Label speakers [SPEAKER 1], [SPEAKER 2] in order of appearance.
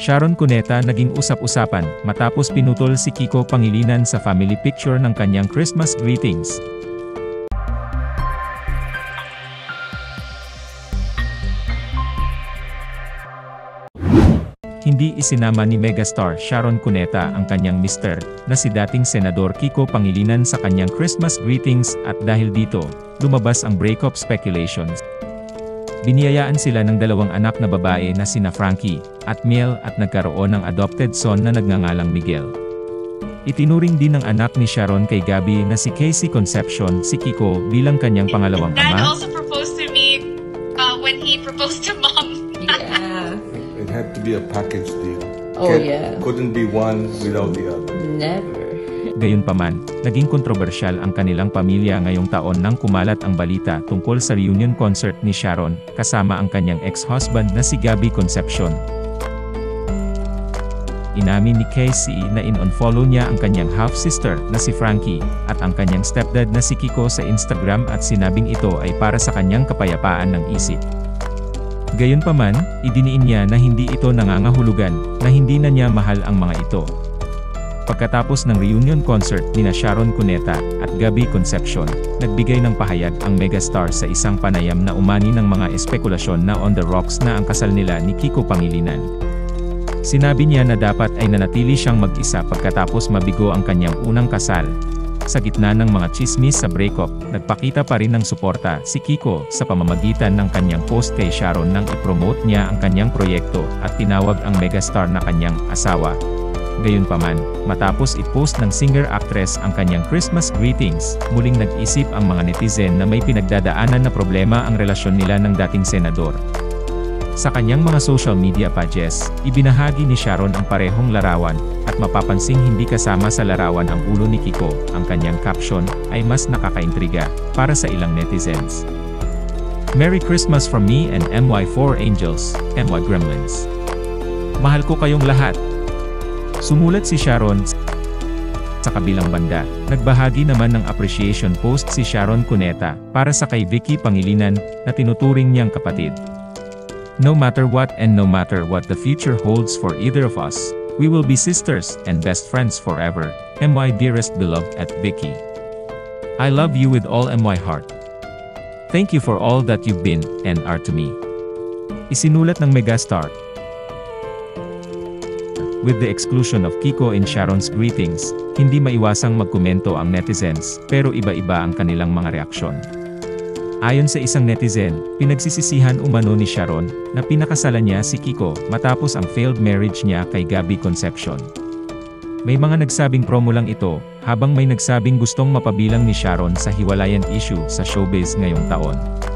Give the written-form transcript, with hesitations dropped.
[SPEAKER 1] Sharon Cuneta naging usap-usapan matapos pinutol si Kiko Pangilinan sa family picture ng kanyang Christmas greetings. Hindi isinama ni megastar Sharon Cuneta ang kanyang mister, na si dating Senador Kiko Pangilinan sa kanyang Christmas greetings at dahil dito, lumabas ang breakup speculations. Biniyayaan sila ng dalawang anak na babae na sina Frankie at Miel at nagkaroon ng adopted son na nagngangalang Miguel. Itinuring din ng anak ni Sharon kay Gabby na si Casey Concepcion si Kiko bilang kanyang pangalawang
[SPEAKER 2] Dad
[SPEAKER 1] ama.
[SPEAKER 2] also proposed to me when he proposed to Mom.
[SPEAKER 3] Yeah.
[SPEAKER 4] It had to be a package deal.
[SPEAKER 3] Oh, yeah.
[SPEAKER 4] Couldn't be one without the other.
[SPEAKER 3] Never.
[SPEAKER 1] Gayunpaman, naging kontrobersyal ang kanilang pamilya ngayong taon nang kumalat ang balita tungkol sa reunion concert ni Sharon, kasama ang kanyang ex-husband na si Gabby Concepcion. Inamin ni Casey na in-unfollow niya ang kanyang half-sister na si Frankie, at ang kanyang stepdad na si Kiko sa Instagram at sinabing ito ay para sa kanyang kapayapaan ng isip. Gayunpaman, idiniin niya na hindi ito nangangahulugan, na hindi na niya mahal ang mga ito. Pagkatapos ng reunion concert nina Sharon Cuneta at Gabby Concepcion, nagbigay ng pahayag ang megastar sa isang panayam na umani ng mga espekulasyon na on the rocks na ang kasal nila ni Kiko Pangilinan. Sinabi niya na dapat ay nanatili siyang mag-isa pagkatapos mabigo ang kanyang unang kasal. Sa gitna ng mga chismis sa breakup, nagpakita pa rin ng suporta si Kiko sa pamamagitan ng kanyang post kay Sharon nang ipromote niya ang kanyang proyekto at tinawag ang megastar na kanyang asawa. Gayunpaman, matapos i-post ng singer-actress ang kanyang Christmas greetings, muling nag-isip ang mga netizen na may pinagdadaanan na problema ang relasyon nila ng dating senador. Sa kanyang mga social media pages, ibinahagi ni Sharon ang parehong larawan, at mapapansing hindi kasama sa larawan ang ulo ni Kiko. Ang kanyang caption ay mas nakakaintriga para sa ilang netizens. Merry Christmas from me and MY4 Angels, MY Gremlins. Mahal ko kayong lahat. Sumulat si Sharon. Sa kabilang banda, nagbahagi naman ng appreciation post si Sharon Cuneta para sa kay Vicky Pangilinan na tinuturing niyang kapatid. No matter what and no matter what the future holds for either of us, we will be sisters and best friends forever. My dearest beloved at Vicky. I love you with all my heart. Thank you for all that you've been and are to me. Isinulat ng megastar. With the exclusion of Kiko in Sharon's greetings, hindi maiwasang magkomento ang netizens, pero iba-iba ang kanilang mga reaksyon. Ayon sa isang netizen, pinagsisisihan umano ni Sharon, na pinakasalan niya si Kiko, matapos ang failed marriage niya kay Gabby Concepcion. May mga nagsabing promo lang ito, habang may nagsabing gustong mapabilang ni Sharon sa hiwalayan issue sa showbiz ngayong taon.